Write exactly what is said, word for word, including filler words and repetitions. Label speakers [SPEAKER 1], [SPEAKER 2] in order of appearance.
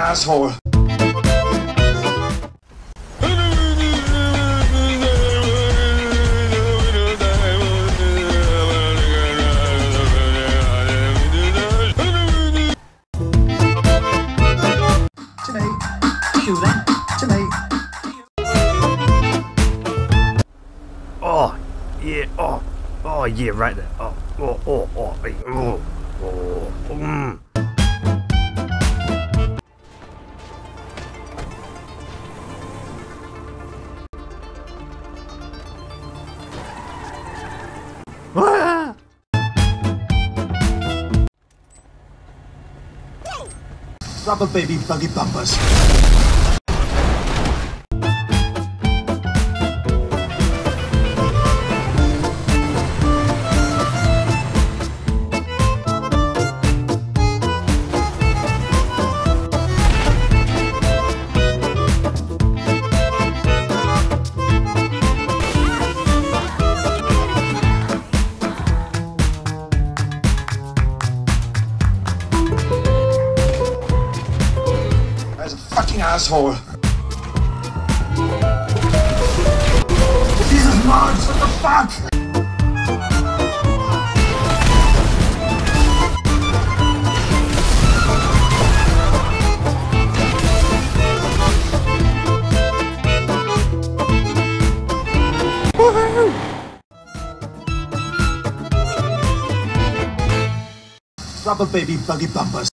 [SPEAKER 1] asshole.
[SPEAKER 2] Oh, yeah, oh, oh, yeah, right there. Oh, oh, oh, oh, oh, oh, oh, mm. Ah!
[SPEAKER 1] Rubber baby buggy bumpers. Fucking asshole. Jesus Mars, what the fuck? Woohoo! Rubber baby buggy bumpers.